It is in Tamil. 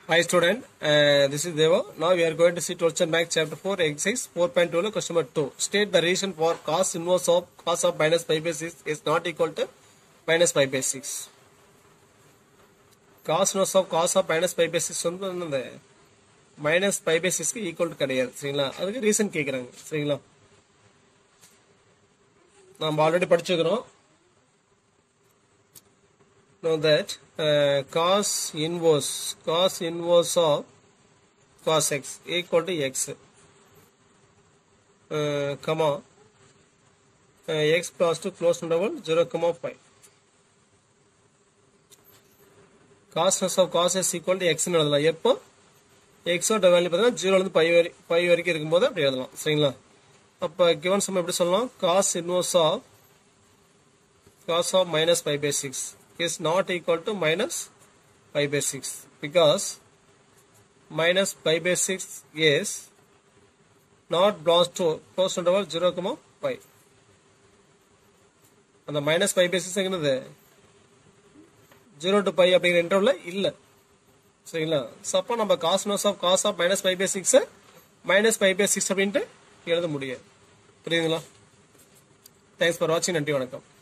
Hi student, this is Deva. Now we are going to see 12th Math chapter 4 exercise 4.2 question number 2. State the reason for cos inverse of cos of minus pi by 6 is not equal to minus pi by 6. Cos inverse of cos of minus pi by 6 வந்து minus pi by 6 க்கு equal to கிடையாது. சரிங்களா? அதுக்கு reason கேக்குறாங்க. சரிங்களா? நாம் ஆல்ரெடி படிச்சிருக்கோம். Know that cos inverse of cos x equal to x comma x plus to close interval 0 comma pi. Cos inverse of cos s equal to x ன்னு எழுதலாம். எப்போ x ஓட வேல்யூ பார்த்தீங்கன்னா 0 ல இருந்து pi வரைக்கும் இருக்கும்போது அப்படி எழுதலாம். சரிங்களா? அப்ப given sum எப்படி சொல்லலாம்? cos inverse of minus pi by 6 is not equal to minus pi by 6 because minus pi by 6 is not belongs to close interval 0 comma pi. அந்த minus pi by 6 என்னது 0 to pi அப்படிங்கிற இன்டர்வல்ல இல்ல. சரிங்களா? சப்போ நம்ம cos inverse of cos of minus pi by 6 minus pi by 6 அப்படின்ட்டு எழுத முடியாது. புரியுதுங்களா? Thanks for watching. நன்றி, வணக்கம்.